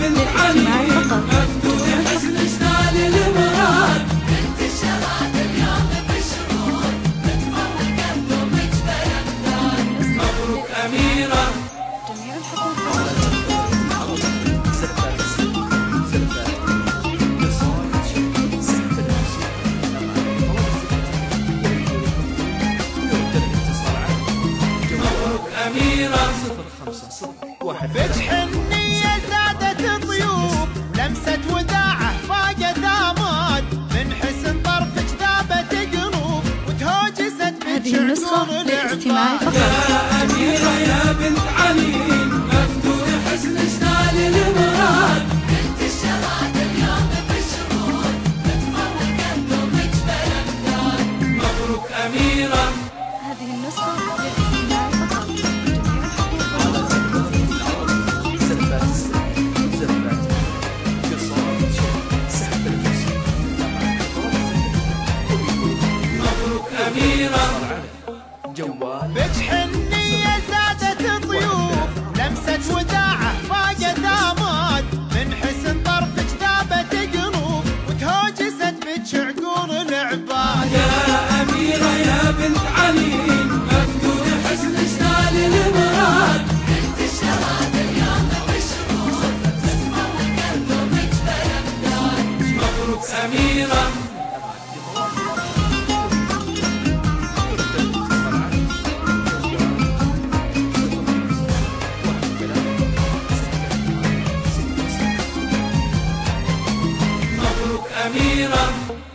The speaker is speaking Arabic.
للاستماع فقط. مفتوح حسن اشتغل المراد، بنت الشباب اليوم بشرود، متفوقة بدمج بلندان. مبروك أميرة. جميع الحضور أميرة. بجحنية زادت ضيوف، لمسة وداعة فاقت آماد، من حسن طرفك ذابت قلوب، وتهاجست هذه النسخة للاستماع فقط. يا أميرة يا بنت علي، مفتوح حسن اشتغل المراد، بنت الشباب اليوم بشرود، متفوقة بدمج بلندان. مبروك أميرة. هذه النسخة للاستماع فقط. مبروك أميرة. بجحنية زادت ضيوف، لمسة وداعة فاقت آماد، من حسن طرفك ذابت قلوب، وتهاجست بك عقول العباد. يا أميرة يا بنت علي، مفتوح حسن اشتغل المراد، بنت الشباب اليوم بشرود، متفوقة بدمج بلندان. مبروك أميرة. مبروك أميرة.